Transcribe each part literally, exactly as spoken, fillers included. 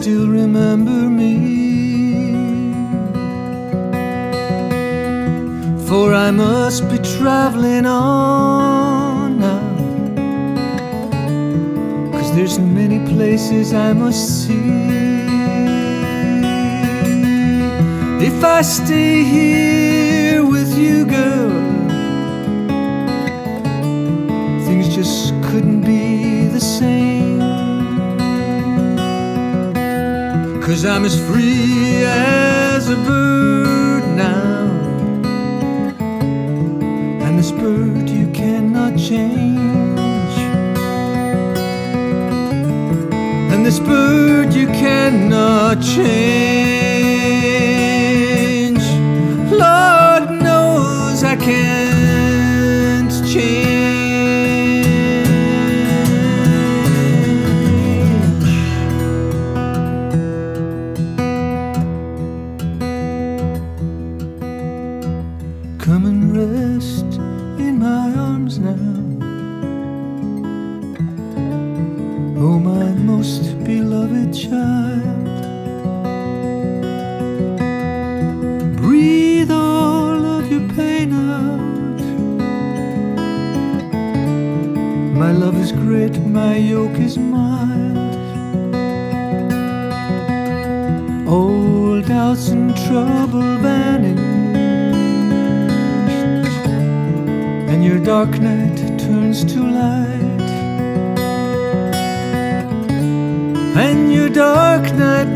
still remember me, for I must be traveling on now, 'cause there's many places I must see. If I stay here with you, girl, things just couldn't be the same, 'cause I'm as free as a bird now, and this bird you cannot change, and this bird you cannot change. Lord knows I can't change. Come and rest in my arms now, oh my most beloved child. Breathe all of your pain out. My love is great, my yoke is mild. All doubts and trouble vanish, and your dark night turns to light, and your dark night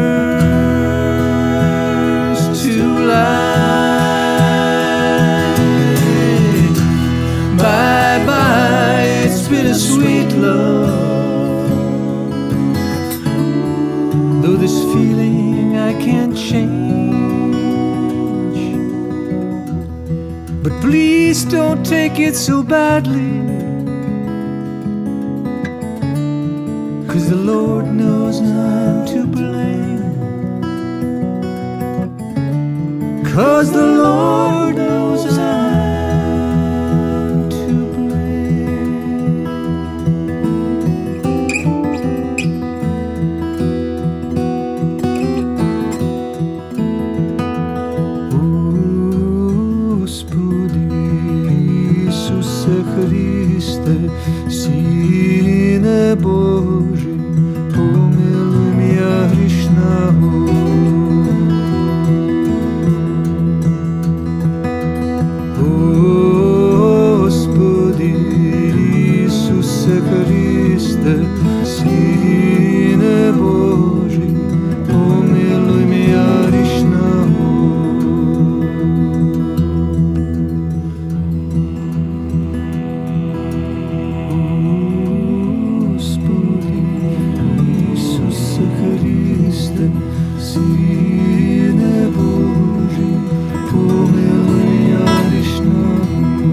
turns to light. Bye bye, it's been a sweet love, though this feeling I can't change. But please don't take it so badly, 'cause the Lord knows I'm to blame, 'cause the Lord knows I'm to blame. Господи Ісусе Христе, Сине Божий, помилуй меня грешного. Господи Ісусе Христе, Сине Божий, помилуй меня грешного. Сине Божий, помилуй меня грешного.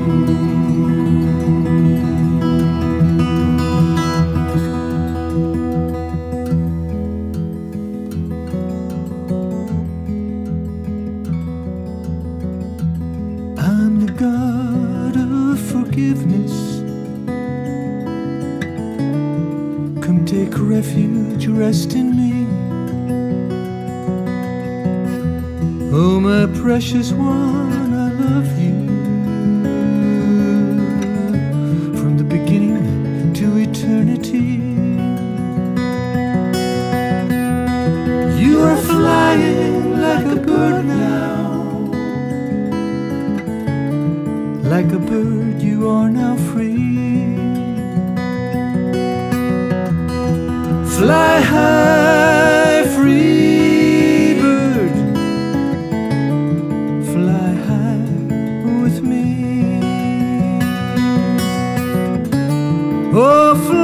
I'm the God of forgiveness. Come take refuge, rest in me. Oh, my precious one, I love you, from the beginning to eternity. You are flying like a bird now, like a bird you are now free. Fly high, free bird, fly high with me. Oh, fly